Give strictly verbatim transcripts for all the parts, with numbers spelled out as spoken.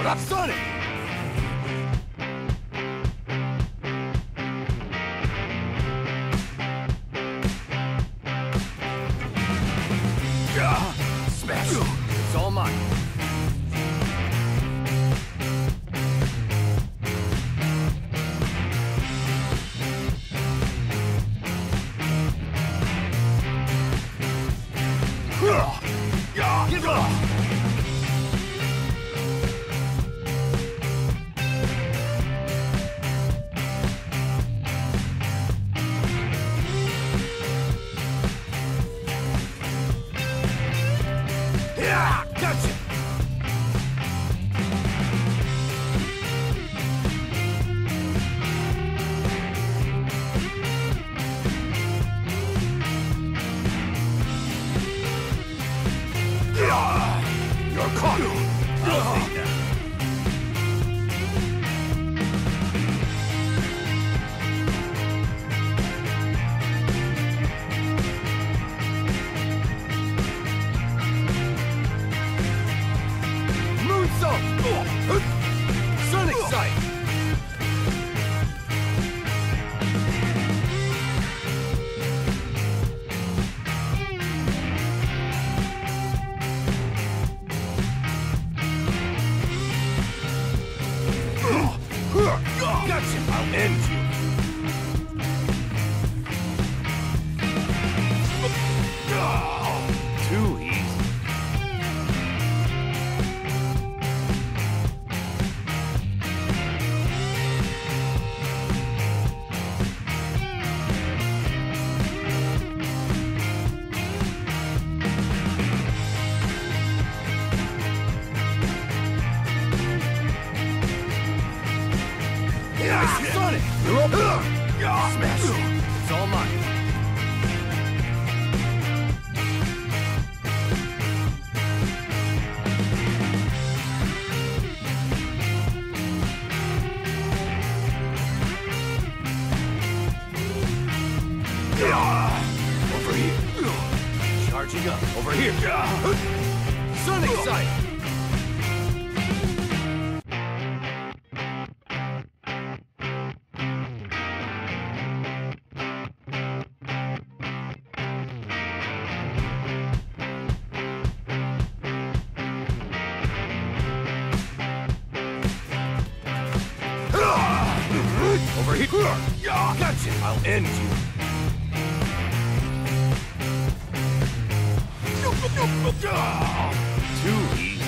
Up, Sonic! Smash! It's all mine. Get off! Yeah, gotcha! You're caught! I'll take that. Moonsault! Sonic Sight! Gotcha! I'll end you! Too easy. Sonic! You're up! Smash! It's all mine. Over here. Charging up. Over here. Sonic Sight! Over here! Gotcha! I'll end you! Too easy.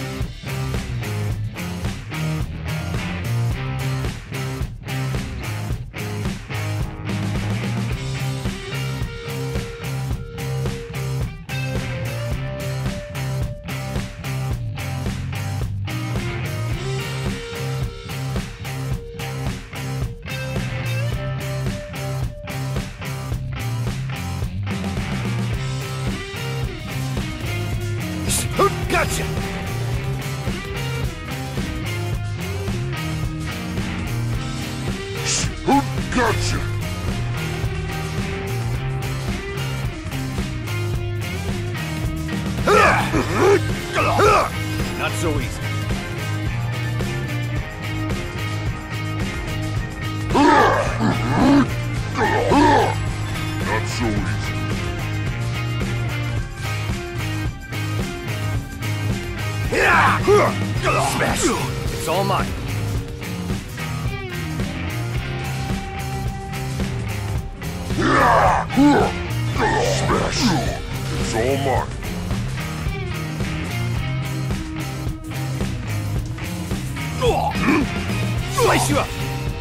Gotcha! Gotcha! Not so easy. Not so easy. Smash! It's all mine. Smash! It's all mine. Slice you up!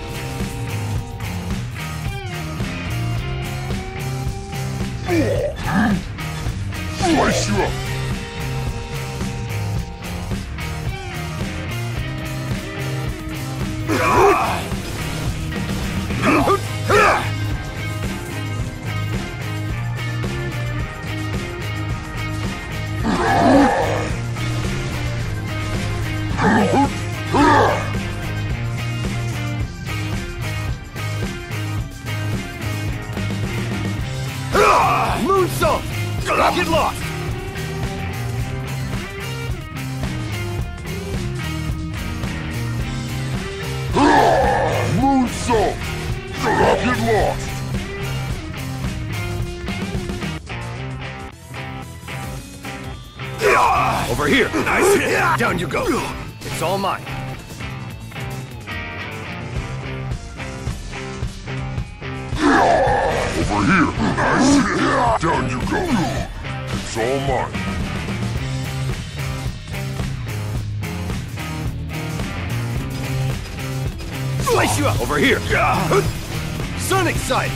Slice you up. Moonsault! Get lost! Get lost! Over here! Nice hit! Down you go! It's all mine! Over here! Nice hit! Down you go! It's all mine! Slice you up! Over here! Sonic Side!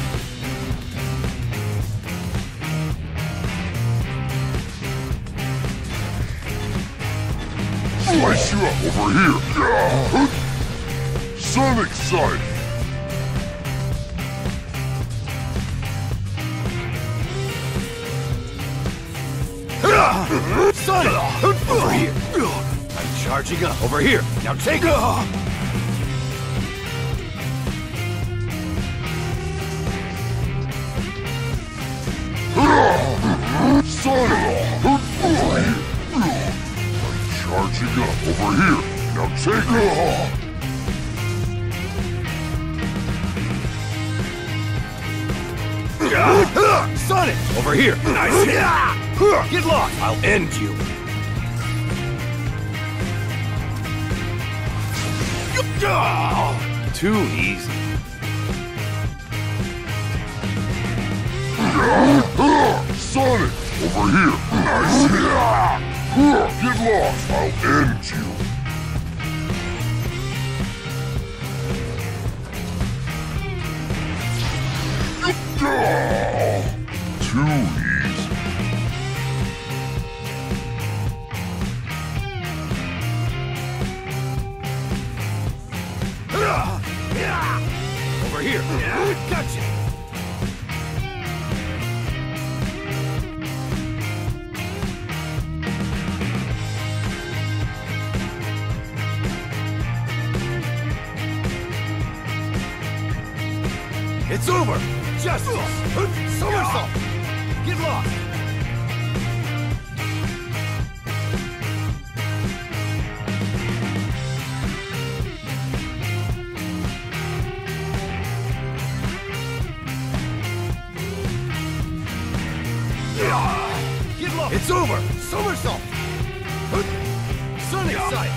Slice you up! Over here! Sonic Side! Sonic! Over here! I'm charging up! Over here! Now take it! Sonic! Over here! I'm charging up! Over here! Now take it! Sonic! Over here! Nice hit! Get lost! I'll end you! Too easy. Sonic! Over here! Nice hit! Get lost! I'll end you! Too easy. Over here! Gotcha! It's over! Justice! Somersault! Get lost! Get lost! It's over! Somersault! Sonic Side!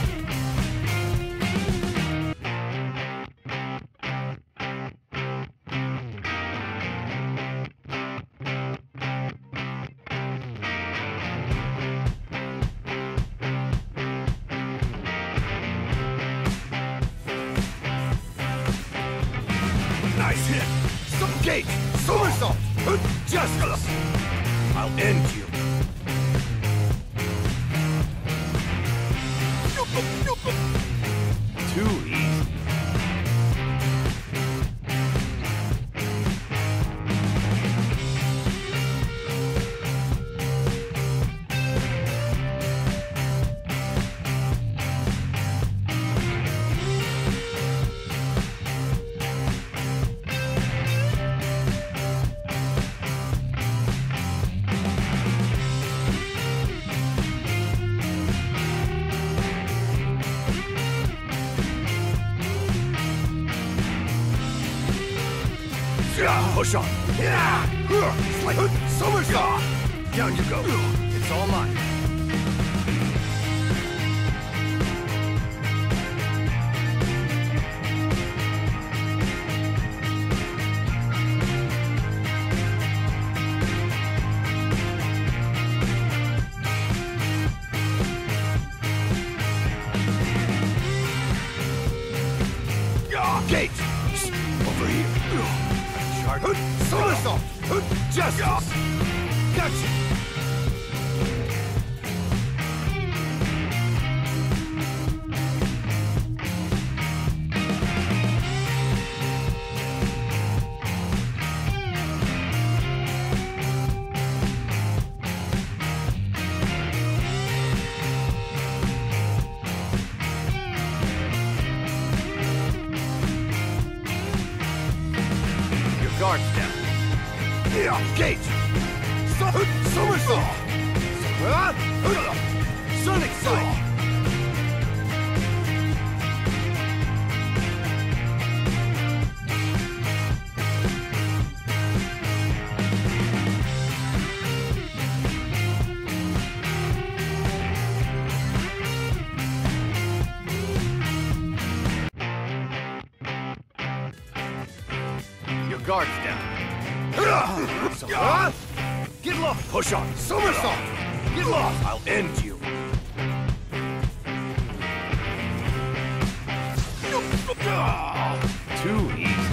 Nice hit! Some gate! Somersault! Justice! I'll end you! Too easy. Push on! It's like somersault! Down you go! It's all mine! Gate! Over here! Somersault! Justice! Gotcha! Guards down. Yeah, gate. So somersault. Sonic Side. guards down. So, uh, get lost. Push on. Somersault. Get lost. I'll end you. Too easy.